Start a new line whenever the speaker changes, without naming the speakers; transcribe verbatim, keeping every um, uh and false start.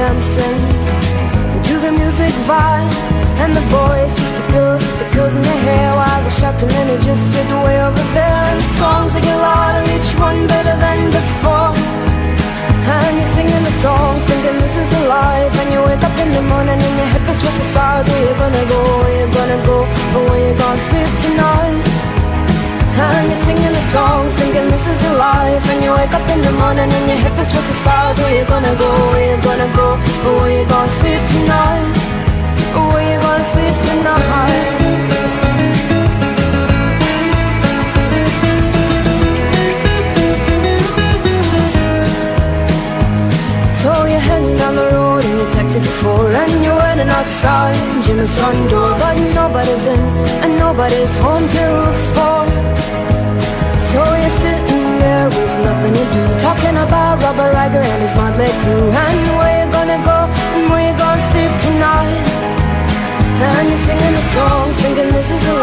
dancing to the music vibe. And the boys, just the girls with the girls in their hair, while the shouting men who just sit way over there. And the songs they get louder, each one better than before. And you're singing the songs, thinking this is a life. And you wake up in the morning and your hip is twisted sides. Where you gonna go, where you gonna go, or where you gonna sleep tonight? And you're singing the songs, thinking this is a life. And you wake up in the morning and your hip is twisted sides. Where you gonna go, where you gonna go, or where you gonna sleep tonight? Or where you gonna sleep tonight? So you're heading down the road in your taxi for four, and you're waiting outside Jim's front door, but nobody's in and nobody's home till four. So you're sitting there with nothing to do, talking about Robert Riger and his motley crew, and where you gonna go and where you gonna sleep tonight? And you're singing a song, thinking this is a